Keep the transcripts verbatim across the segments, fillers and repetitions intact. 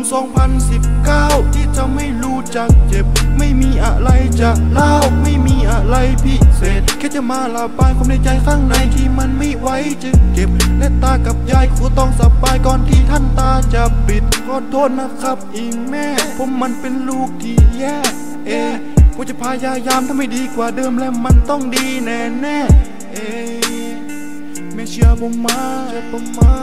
สองพันสิบเก้าที่จะไม่รู้จักเจ็บไม่มีอะไรจะเล่าไม่มีอะไรพิเศษแค่จะมาระบายความในใจข้างในที่มันไม่ไหวจะเก็บและตากับยายครูต้องสบายก่อนที่ท่านตาจะปิดขอโทษนะครับอีแม่ผมมันเป็นลูกที่แย่เอกูจะพยายามทำให้ดีกว่าเดิมและมันต้องดีแน่แน่เอไม่เชื่อผมมาเชื่อผมไหม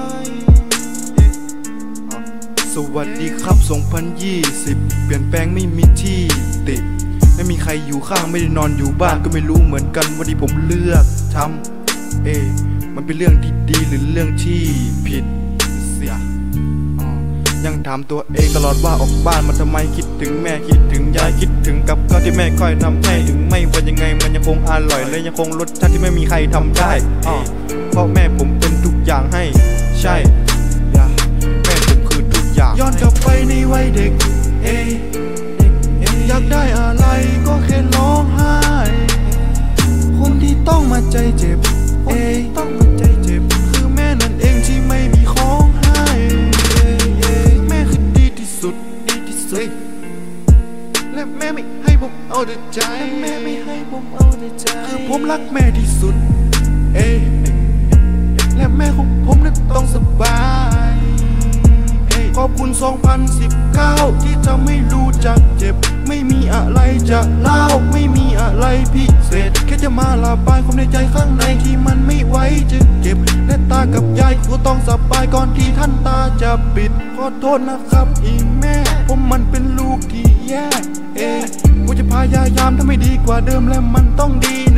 สวัสดีครับสองพันยี่สิบเปลี่ยนแปลงไม่มีที่ติไม่มีใครอยู่ข้างไม่ได้นอนอยู่บ้านก็ไม่รู้เหมือนกันว่าที่ผมเลือกทำเอมันเป็นเรื่องที่ดีหรือเรื่องที่ผิดเสียยังถามตัวเองตลอดว่าออกบ้านมันทำไมคิดถึงแม่คิดถึงยายคิดถึงกับข้าวที่แม่ค่อยทำให้ถึงไม่ว่ายังไงมันยังคงอร่อยและยังคงรสชาติที่ไม่มีใครทำได้เพราะแม่ผมเป็นทุกอย่างให้ใช่แม่ผมคือทุกอย่างย้อนกลับไปในวัยเด็กเออยากได้อะไรก็แค่ร้องไห้คนที่ต้องมาใจเจ็บเอต้องมาใจเจ็บคือแม่นั่นเองที่ไม่มีของให้แม่คือดีที่สุดดีที่สุดและแม่ไม่ให้ผมเอาแต่ใจแม่ไม่ให้ผมเอาแต่ใจคือผมรักแม่ที่สุดเอและแม่ของผมนั้นต้องสบายขอบคุณสองพันสิบเก้าที่จะไม่รู้จักเจ็บไม่มีอะไรจะเล่าไม่มีอะไรพิเศษแค่จะมาระบายความในใจข้างในที่มันไม่ไหวจะเก็บและตากับยายครูต้องสบายก่อนที่ท่านตาจะปิดขอโทษนะครับอีแม่ผมมันเป็นลูกที่แย่เอกูจะพยายามทำให้ดีกว่าเดิมและมันต้องดี